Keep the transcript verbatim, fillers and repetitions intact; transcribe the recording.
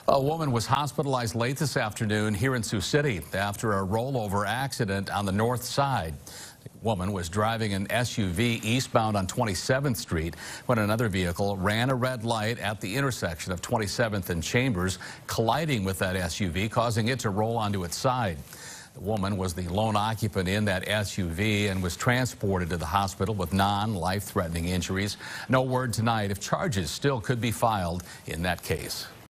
A woman was hospitalized late this afternoon here in Sioux City after a rollover accident on the north side. The woman was driving an S U V eastbound on twenty-seventh Street when another vehicle ran a red light at the intersection of twenty-seventh and Chambers, colliding with that S U V, causing it to roll onto its side. The woman was the lone occupant in that S U V and was transported to the hospital with non-life-threatening injuries. No word tonight if charges still could be filed in that case.